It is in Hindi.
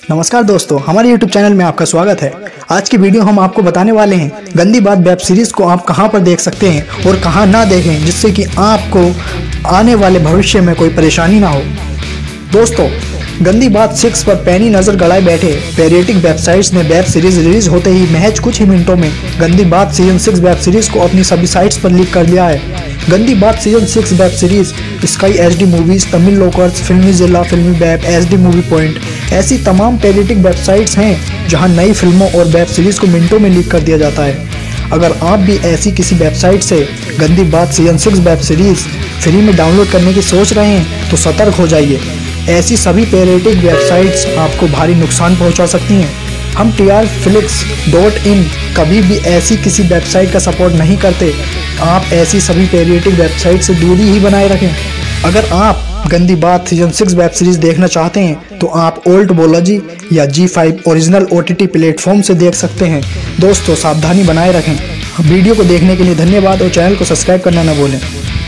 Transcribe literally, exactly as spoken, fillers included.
नमस्कार दोस्तों, हमारे यूट्यूब चैनल में आपका स्वागत है। आज की वीडियो हम आपको बताने वाले हैं गंदी बात वेब सीरीज को आप कहां पर देख सकते हैं और कहां ना देखें, जिससे कि आपको आने वाले भविष्य में कोई परेशानी ना हो। दोस्तों, गंदी बात सिक्स पर पैनी नजर गड़ाए बैठे पैरियोडिक वेबसाइट्स ने वेब सीरीज रिलीज होते ही महज कुछ ही मिनटों में गंदी Baat season six web series को अपनी सभी साइट्स पर लीक कर दिया है। Gandi Baat season six web series Sky HD Movies, Tamil rockers, फिल्मी जिला, फिल्मी वेब, एचडी मूवी पॉइंट ऐसी तमाम पैरियोडिक वेबसाइट्स हैं जहां नई फिल्मों और वेब सीरीज को मिनटों में लीक कर दिया जाता है। अगर आप भी ऐसी किसी वेबसाइट से Gandi Baat season six web series free में डाउनलोड करने की सोच रहे हैं तो सतर्क हो जाइए। ऐसी सभी पैरियोडिक वेबसाइट्स आपको भारी नुकसान पहुंचा सकती हैं। हम T R flicks dot in कभी भी ऐसी किसी वेबसाइट का सपोर्ट नहीं करते। आप ऐसी सभी पैरियोडिक वेबसाइट से दूरी ही बनाए रखें। अगर आप गंदी Baat season six web series देखना चाहते हैं तो आप ओल्ट बोलॉजी या Z five original O T T platform से देख सकते हैं। दोस्तों, सावधानी बनाए रखें। वीडियो को देखने के लिए धन्यवाद और चैनल को सब्सक्राइब करना न भूलें।